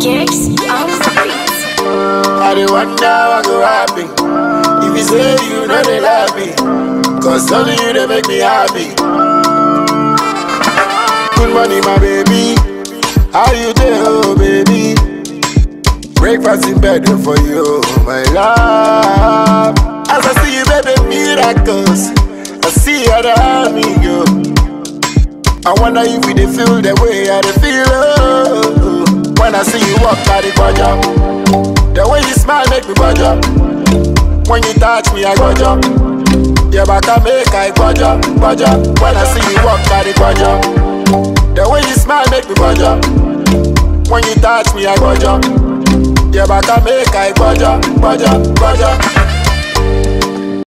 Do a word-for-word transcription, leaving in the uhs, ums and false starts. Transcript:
Gears on the beat. I dey wonder what go happen if you say you know they love me, cause only you they make me happy. Good morning my baby, how you doing oh baby? Breakfast in bed for you, my love. As I see you baby miracles, I see how the army go. I wonder if you dey feel the way I dey feel oh. When I see you walk by the Borjor, the way you smile make me Borjor. When you touch me I Borjor, your back I make I Borjor, Borjor. When I see you walk by the Borjor, the way you smile make me Borjor. When you touch me I Borjor, your back I make I Borjor, Borjor, Borjor.